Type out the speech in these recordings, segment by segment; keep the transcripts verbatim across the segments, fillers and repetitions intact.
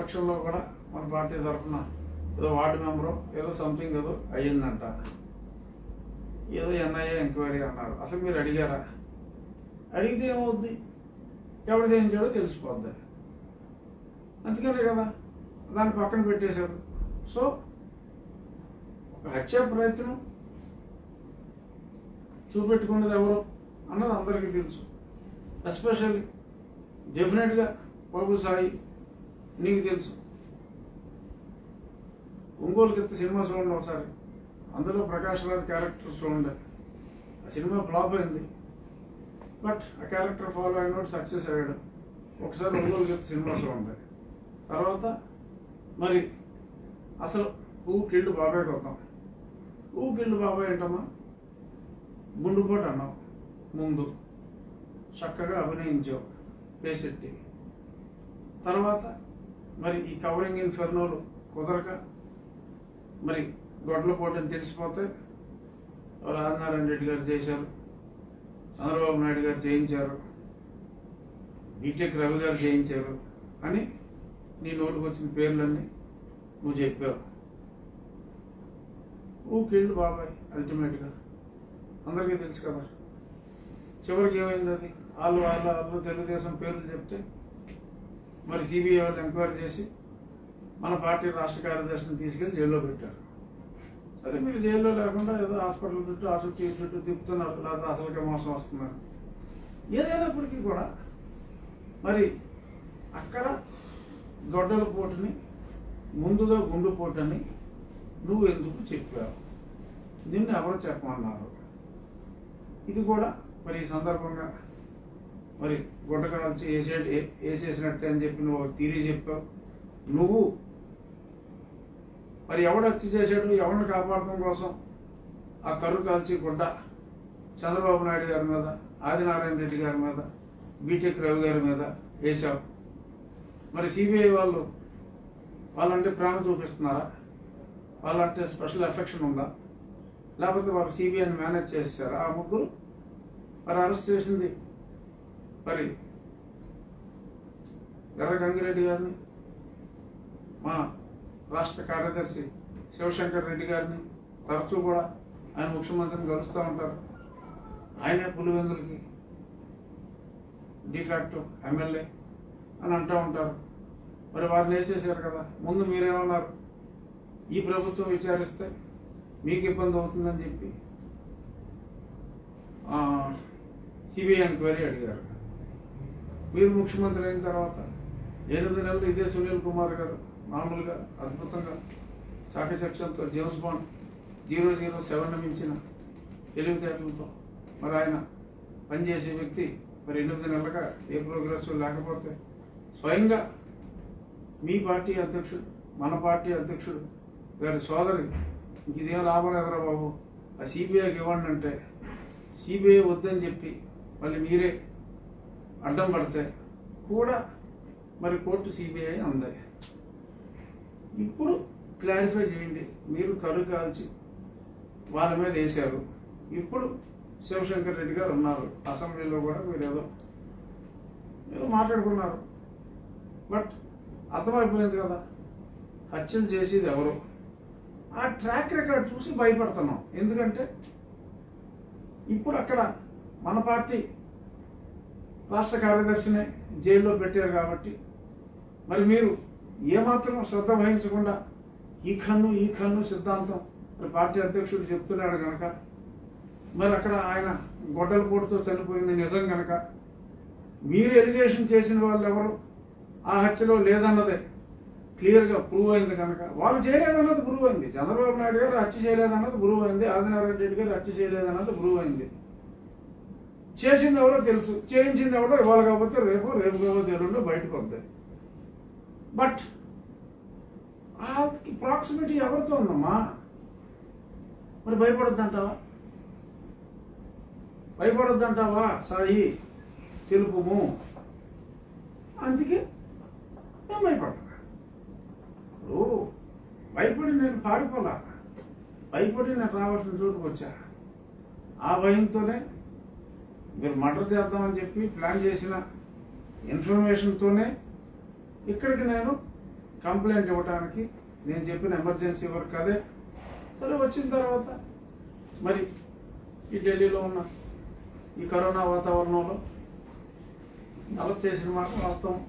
ఎలక్షన్లో కూడా మన పార్టీ తరఫున ఏదో వార్డు మెంబరు ఏదో సంథింగ్ ఏదో అయ్యిందంట, ఏదో ఎన్ఐఏ ఎంక్వైరీ అన్నారు. అసలు మీరు అడిగారా? అడిగితే ఏమవుద్ది? ఎవరు చేయించాడో తెలిసిపోద్ది. అందుకనే కదా దాన్ని పక్కన పెట్టేశారు. సో ఒక హత్యా ప్రయత్నం చూపెట్టుకున్నది ఎవరు అన్నది అందరికీ తెలుసు. ఎస్పెషల్లీ డెఫినెట్గా బాబు సాయి నీకు తెలుసు. ఒంగోలు కింద సినిమా చూడండి ఒకసారి, అందులో ప్రకాష్ రాజ్ క్యారెక్టర్ చూడండి. ఆ సినిమా ఫ్లాప్ అయింది, బట్ ఆ క్యారెక్టర్ ఫాలో అయినోడు సక్సెస్ అయ్యాడు. ఒకసారి ఒంగోలు కింద సినిమా చూడండి. తర్వాత మరి అసలు ఊ కిల్లు బాబాయ్కి వద్దాం. ఊ కిల్లు బాబాయ్ ఏంటమ్మా? గుండుపోటు అన్నావు, ముందు చక్కగా అభినయించావు పేసెట్టి. తర్వాత మరి ఈ కవరింగ్ ఇన్ ఫెర్నోలు కుదరక మరి గొడ్ల పోటని తెలిసిపోతే రాజనారాయణ రెడ్డి గారు చేశారు, చంద్రబాబు నాయుడు గారు చేయించారు, బీటెక్ రవి గారు చేయించారు అని నీ నోటుకు వచ్చిన పేర్లన్నీ నువ్వు చెప్పావు. ఊకిళ్ళు బాబాయ్ అల్టిమేట్గా అందరికీ తెలుసు కదా. చివరికి ఏమైంది? అది వాళ్ళు వాళ్ళ వాళ్ళు తెలుగుదేశం పేర్లు చెప్తే మరి సిబిఐ వాళ్ళు ఎంక్వైరీ చేసి మన పార్టీ రాష్ట్ర కార్యదర్శిని తీసుకెళ్లి జైల్లో పెట్టారు. సరే, మీరు జైల్లో లేకుండా ఏదో హాస్పిటల్ చుట్టూ ఆ చుట్టూ ఈ చుట్టూ తిప్పుతున్నారు, లేదా అసలుకే మోసం వస్తున్నారు. ఏదైనప్పటికీ కూడా మరి అక్కడ గొడ్డల పోటుని ముందుగా గుండు పోటని నువ్వు ఎందుకు చెప్పావు? నిన్ను ఎవరు చెప్పమన్నారు? ఇది కూడా మరి ఈ సందర్భంగా మరి గుడ్డ కాల్చి వేసే వేసేసినట్టే అని చెప్పి నువ్వు తీరి చెప్పావు. నువ్వు మరి ఎవడు హత్య చేశాడు, ఎవరిని కాపాడటం కోసం ఆ కర్రు కాల్చి గుడ్డ చంద్రబాబు నాయుడు గారి మీద, ఆదినారాయణ రెడ్డి గారి మీద, బీటెక్ రవి గారి మీద వేశావు. మరి సిబిఐ వాళ్ళు వాళ్ళంటే ప్రేమ చూపిస్తున్నారా? వాళ్ళంటే స్పెషల్ ఎఫెక్షన్ ఉందా? లేకపోతే వాళ్ళు సిబిఐని మేనేజ్ చేశారా? ఆ ముగ్గురు మరి అరెస్ట్ చేసింది మరి ఎర్ర గంగిరెడ్డి గారిని, మా రాష్ట్ర కార్యదర్శి శివశంకర్ రెడ్డి గారిని. తరచూ కూడా ఆయన ముఖ్యమంత్రిని కలుస్తూ ఉంటారు. ఆయనే పులివెందులకి డిఫాక్టో ఎమ్మెల్యే అని అంటూ ఉంటారు. మరి వారిని వేసేసారు కదా. ముందు మీరేమన్నారు? ఈ ప్రభుత్వం విచారిస్తే మీకు ఇబ్బంది అవుతుందని చెప్పి సిబిఐ ఎంక్వైరీ అడిగారు. మీరు ముఖ్యమంత్రి అయిన తర్వాత ఎనిమిది నెలలు ఇదే సునీల్ కుమార్ గారు మామూలుగా అద్భుతంగా చాకచక్యంతో James Bond zero zero seven మించిన తెలివితేటలతో మరి ఆయన పనిచేసే వ్యక్తి మరి ఎనిమిది నెలలుగా ఏ ప్రోగ్రెస్ లేకపోతే స్వయంగా మీ పార్టీ అధ్యక్షుడు, మన పార్టీ అధ్యక్షుడు గారి సోదరి ఇదేం లాభం ఎదరా బాబు, ఆ సిబిఐకి ఇవ్వండి అంటే సిబిఐ వద్దని చెప్పి మళ్ళీ మీరే అడ్డం పడితే కూడా మరి కోర్టు సిబిఐ అంది. ఇప్పుడు క్లారిఫై చేయండి. మీరు కరు కాల్చి వాళ్ళ మీద వేశారు. ఇప్పుడు శివశంకర్ రెడ్డి గారు ఉన్నారు అసెంబ్లీలో కూడా, మీరు ఏదో ఏదో మాట్లాడుకున్నారు. బట్ అర్థమైపోయింది కదా హత్యలు చేసేది ఎవరు. ఆ ట్రాక్ రికార్డ్ చూసి భయపడుతున్నాం. ఎందుకంటే ఇప్పుడు అక్కడ మన పార్టీ రాష్ట్ర కార్యదర్శిని జైల్లో పెట్టారు కాబట్టి మరి మీరు ఏమాత్రం శ్రద్ధ వహించకుండా ఈ కన్ను ఈ కన్ను సిద్ధాంతం మరి పార్టీ అధ్యక్షుడు చెప్తున్నాడు కనుక, మరి అక్కడ ఆయన గొడ్డల పోటుతో చనిపోయింది నిజం కనుక, మీరు ఎలిగేషన్ చేసిన వాళ్ళు ఎవరు ఆ హత్యలో లేదన్నదే క్లియర్గా ప్రూవ్ అయింది కనుక, వాళ్ళు చేయలేదన్నది ప్రూవ్ అయింది. చంద్రబాబు నాయుడు గారు హత్య చేయలేదన్నది ప్రూవ్ అయింది, ఆదినారాయణ రెడ్డి గారు హత్య చేయలేదన్నది ప్రూవ్ అయింది. చేసింది ఎవరో తెలుసు, చేయించింది ఎవరో ఇవాళ కాకపోతే రేపు, రేపు కాకపోతే ఎల్లుండో బయటకు వద్దాయి. బట్ ఆ ప్రాక్సిమిటీ ఎవరితో ఉందమ్మా? మరి భయపడొద్దంటావా? భయపడొద్దంటావా సాయి? తెలుపుము. అందుకే నేను భయపడ్డా. ఓ భయపడి నేను పారిపోలా, భయపడి నేను రావాల్సిన చోటుకు వచ్చా. ఆ భయంతోనే మీరు మర్డర్ చేద్దామని చెప్పి ప్లాన్ చేసిన ఇన్ఫర్మేషన్తోనే ఇక్కడికి నేను కంప్లైంట్ ఇవ్వడానికి నేను చెప్పిన ఎమర్జెన్సీ వర్క్ అదే. సరే వచ్చిన తర్వాత మరి ఈ ఢిల్లీలో ఉన్న ఈ కరోనా వాతావరణంలో అలర్ట్ చేసిన మాట వాస్తవం.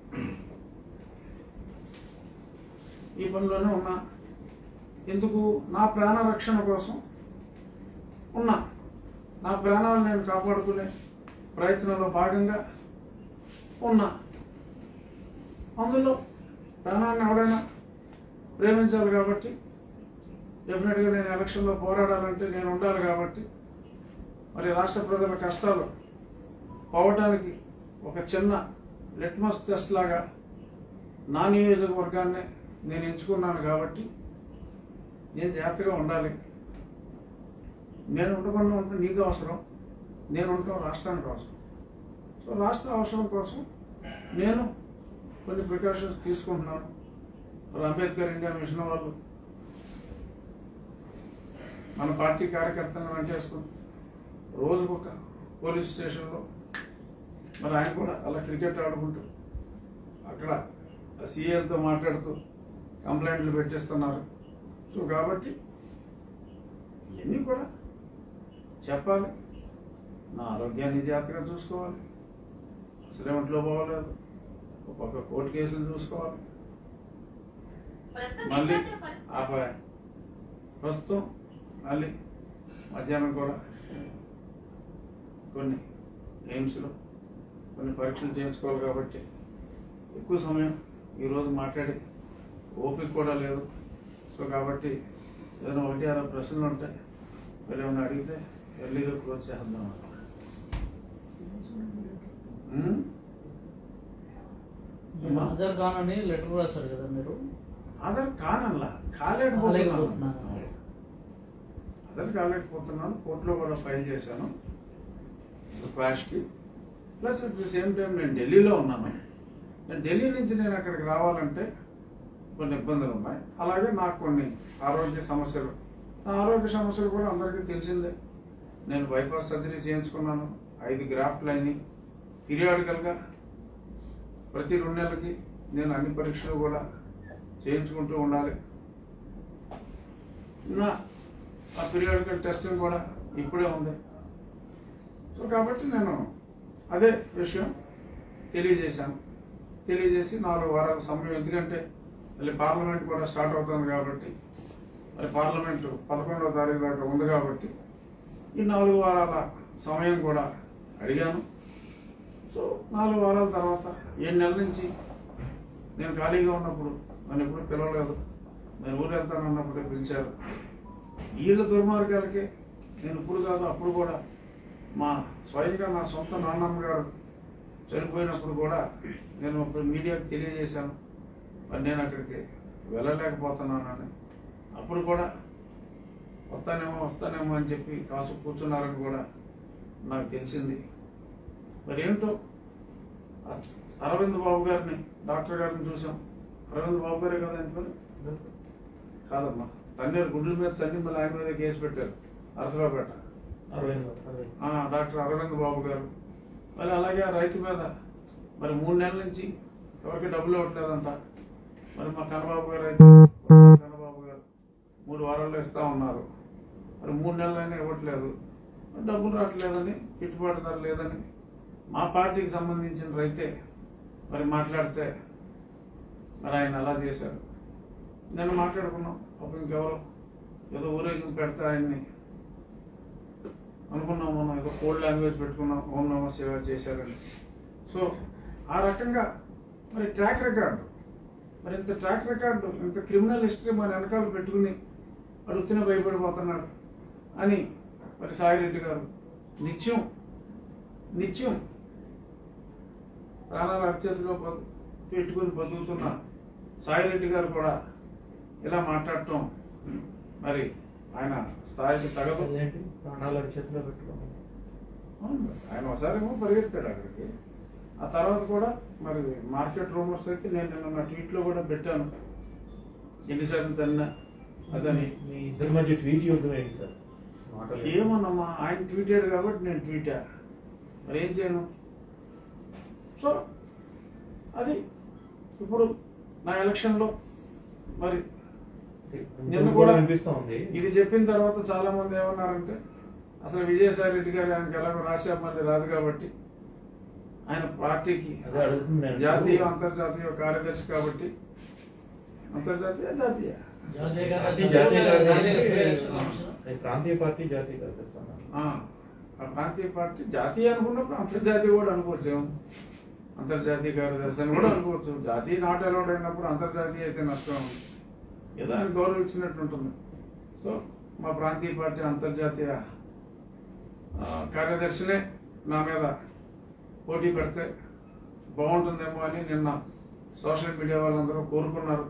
ఈ పనిలోనే ఉన్నా. ఎందుకు? నా ప్రాణ రక్షణ కోసం ఉన్నా. నా ప్రాణాలను నేను కాపాడుకునే ప్రయత్నంలో భాగంగా ఉన్నా. అందులో ప్రాణాన్ని ఎవడైనా ప్రేమించాలి కాబట్టి, డెఫినెట్గా నేను ఎలక్షన్లో పోరాడాలంటే నేను ఉండాలి కాబట్టి, మరి రాష్ట్ర ప్రజల కష్టాలు పోవటానికి ఒక చిన్న లిట్మస్ టెస్ట్ లాగా నా నియోజకవర్గాన్ని నేను ఎంచుకున్నాను కాబట్టి నేను జాగ్రత్తగా ఉండాలి. నేను ఉండకుండా ఉంటే నీకు అవసరం, నేను ఉండటం రాష్ట్రానికి అవసరం. సో రాష్ట్ర అవసరం కోసం నేను కొన్ని ప్రికాషన్స్ తీసుకుంటున్నాను. మరి అంబేద్కర్ ఇండియా మిషన్ వాళ్ళు మన పార్టీ కార్యకర్తలను వెంటేసుకుని రోజుకొక పోలీస్ స్టేషన్లో మరి ఆయన కూడా అలా క్రికెట్ ఆడుకుంటూ అక్కడ సీఏలతో మాట్లాడుతూ కంప్లైంట్లు పెట్టేస్తున్నారు. సో కాబట్టి ఇవన్నీ కూడా చెప్పాలి. నా ఆరోగ్యాన్ని జాగ్రత్తగా చూసుకోవాలి. అసలే ఒంట్లో పోవలేదు. ఒక్కొక్క కోర్టు కేసులు చూసుకోవాలి. మళ్ళీ ఆపా ప్రస్తుతం మళ్ళీ మధ్యాహ్నం కూడా కొన్ని ఎయిమ్స్లో కొన్ని పరీక్షలు చేయించుకోవాలి కాబట్టి ఎక్కువ సమయం ఈరోజు మాట్లాడి ఓపిక కూడా లేదు. సో కాబట్టి ఏదైనా ఒకటి అరవై ప్రశ్నలు ఉంటాయి. మరి ఏమైనా అడిగితే ఎర్లీగా క్లోజ్ చేద్దాం. ఆధార్ కానని లెటర్ రాశారు కదా మీరు? ఆధార్ కానల్లా కాలేకపోతున్నాను. ఆధార్ కాలేకపోతున్నాను. కోర్టులో కూడా ఫైల్ చేశాను క్వాష్కి. Plus at the same time నేను ఢిల్లీలో ఉన్నాను. నేను ఢిల్లీ నుంచి నేను అక్కడికి రావాలంటే కొన్ని ఇబ్బందులు ఉన్నాయి. అలాగే నాకు కొన్ని ఆరోగ్య సమస్యలు. నా ఆరోగ్య సమస్యలు కూడా అందరికీ తెలిసిందే. నేను బైపాస్ సర్జరీ చేయించుకున్నాను. ఐదు గ్రాఫ్ట్లు అయినాయి. పీరియాడికల్గా ప్రతి రెండు నెలలకి నేను అన్ని పరీక్షలు కూడా చేయించుకుంటూ ఉండాలి. నా ఆ పీరియాడికల్ టెస్టింగ్ కూడా ఇప్పుడే ఉంది. సో కాబట్టి నేను అదే విషయం తెలియజేశాను. తెలియజేసి నాలుగు వారాల సమయం, ఎందుకంటే మళ్ళీ పార్లమెంట్ కూడా స్టార్ట్ అవుతుంది కాబట్టి, మరి పార్లమెంటు పదకొండవ తారీఖు దాకా ఉంది కాబట్టి ఈ నాలుగు వారాల సమయం కూడా అడిగాను. సో నాలుగు వారాల తర్వాత ఏడు నెలల నుంచి నేను ఖాళీగా ఉన్నప్పుడు నన్ను ఎప్పుడు పిలవలేదు. నేను ఊరు వెళ్తాను అన్నప్పుడే పిలిచారు. వీళ్ళ దుర్మార్గాలకే నేను ఇప్పుడు కాదు అప్పుడు కూడా మా స్వయంగా నా సొంత నాన్నమ్మ గారు చనిపోయినప్పుడు కూడా నేను అప్పుడు మీడియాకు తెలియజేశాను, మరి నేను అక్కడికి వెళ్ళలేకపోతున్నానని. అప్పుడు కూడా వస్తానేమో వస్తానేమో అని చెప్పి కాసు కూర్చున్నారని కూడా నాకు తెలిసింది. మరి ఏమిటో అరవింద్ బాబు గారిని, డాక్టర్ గారిని చూసాం. అరవింద్ బాబు గారే కదా ఆయన పేరు? కాదమ్మా, తన్నీరు గుండెల మీద తన్ని మళ్ళీ ఆయన మీద కేసు పెట్టారు అరసరావుపేట. డాక్టర్ అరవింద్ బాబు గారు. మరి అలాగే ఆ రైతు మీద మరి మూడు నెలల నుంచి ఎవరికి డబ్బులు ఇవ్వట్లేదంట. మరి మా కన్నబాబు గారు అయితే కన్నబాబు గారు మూడు వారాల్లో ఇస్తా ఉన్నారు. మరి మూడు నెలలైనా ఇవ్వట్లేదు, డబ్బులు రావట్లేదని, గిట్టుబాటు ధర లేదని మా పార్టీకి సంబంధించిన రైతే మరి మాట్లాడితే మరి ఆయన అలా చేశారు. నేను మాట్లాడుకున్నాం. అప్పుడు ఇంకెవరో ఏదో ఊరేగింపు పెడితే ఆయన్ని అనుకున్నాం, మనం ఏదో కోల్డ్ లాంగ్వేజ్ పెట్టుకున్నాం, ఓం నమ శివ చేశారని. సో ఆ రకంగా మరి ట్రాక్ రికార్డు, మరి ఇంత ట్రాక్ రికార్డు, ఇంత క్రిమినల్ హిస్టరీ మన వెనకాల పెట్టుకుని అడుగుతూనే భయపడిపోతున్నాడు అని మరి సాయిరెడ్డి గారు నిత్యం నిత్యం ప్రాణాల అత్యతలో పెట్టుకుని బతుకుతున్న సాయిరెడ్డి గారు కూడా ఇలా మాట్లాడటం మరి ఆయన స్థాయికి తగదు. ప్రాణాల చేతిలో పెట్టుకున్నాం. ఆయన ఒకసారేమో పరిగెత్తాడు అక్కడికి. ఆ తర్వాత కూడా మరి మార్కెట్ రూమర్స్ అయితే నేను నిన్న నా ట్వీట్ లో కూడా పెట్టాను, ఎన్నిసార్లు తన్నా అదని. మీ ఇద్దరి మధ్య ట్వీట్ యుద్ధమైంది సార్. ఏమన్నమ్మా, ఆయన ట్వీటాడు కాబట్టి నేను ట్వీటా, మరి ఏం చేయను. సో అది ఇప్పుడు నా ఎలక్షన్ లో మరి నిన్న ఇప్పుడు కూడా వినిపిస్తా ఉంది. ఇది చెప్పిన తర్వాత చాలా మంది ఏమన్నారంటే అసలు విజయసాయి రెడ్డి గారు ఆయనకి ఎలాగో రాజ్యసభ మళ్ళీ రాదు కాబట్టి ఆయన పార్టీకి అదే అడుగుతుంది నేను. జాతీయ అంతర్జాతీయ కార్యదర్శి కాబట్టి అంతర్జాతీయ జాతీయ జాతీయ పార్టీ కార్యదర్శి, జాతీయ జాతీయ కార్యదర్శి, ఎలక్షన్ కమిషన్. అది ప్రాంతీయ పార్టీ జాతీయ కార్యదర్శి అన్నారు. ఆ ఆ ప్రాంతీయ పార్టీ జాతీయ అనుకున్నప్పుడు అంతర్జాతీయ కూడా అనుకోవచ్చు అంతర్జాతీయ కార్యదర్శి అని కూడా అనుకోవచ్చు. జాతీయ నాట్ అలౌడ్ అయినప్పుడు అంతర్జాతీయ అయితే నష్టం ఏదో ఆయన గౌరవించినట్టు ఉంటుంది. సో మా ప్రాంతీయ పార్టీ అంతర్జాతీయ ఆ, కార్యదర్శినే నా మీద పోటీ పెడితే బాగుంటుందేమో అని నిన్న సోషల్ మీడియా వాళ్ళందరూ కోరుకున్నారు.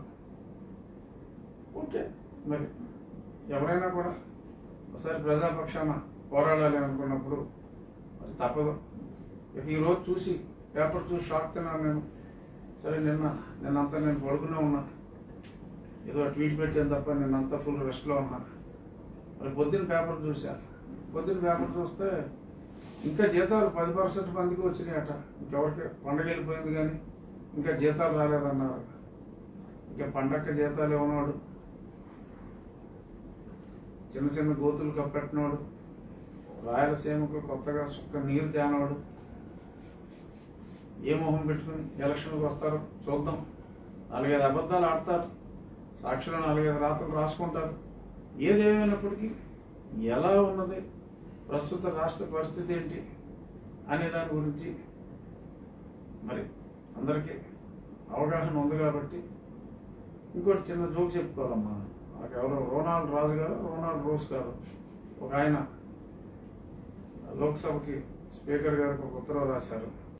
ఓకే, మరి ఎవరైనా కూడా ఒకసారి ప్రజాపక్షాన పోరాడాలి అనుకున్నప్పుడు మరి తప్పదు. ఇక ఈరోజు చూసి పేపర్ చూసి షాక్ తిన్నాను నేను. సరే నిన్న నిన్నంతా నేను పడుకునే ఉన్నా, ఏదో ట్వీట్ పెట్టాను తప్ప నిన్నంతా ఫుల్ రెస్ట్లో ఉన్నా. మరి పొద్దున్న పేపర్ చూసా, పొద్దున్న పేపర్ చూస్తే ఇంకా జీతాలు పది పర్సెంట్ మందికి వచ్చినాయట. ఇంకెవరికి పండగ వెళ్ళిపోయింది కానీ ఇంకా జీతాలు రాలేదన్నారు. ఇంకా పండగ జీతాలు ఇవ్వనాడు, చిన్న చిన్న గోతులు కప్పెట్టినోడు, రాయలసీమకు కొత్తగా చుక్క నీరు తేనవాడు ఏ మొహం పెట్టుకుని ఎలక్షన్లకు వస్తారో చూద్దాం. నాలుగైదు అబద్ధాలు ఆడతారు, సాక్షులు నాలుగైదు రాతలు రాసుకుంటారు. ఏదేమైనప్పటికీ ఎలా ఉన్నది ప్రస్తుత రాష్ట్ర పరిస్థితి ఏంటి అనే దాని గురించి మరి అందరికీ అవగాహన ఉంది కాబట్టి ఇంకోటి చిన్న జోక్ చెప్పుకోవాలమ్మా. నాకు ఎవరో రోనాల్డ్ రాజు గారు రోనాల్డ్ రోజ్ గారు ఒక ఆయన లోక్సభకి స్పీకర్ గారికి ఒక ఉత్తరం రాశారు.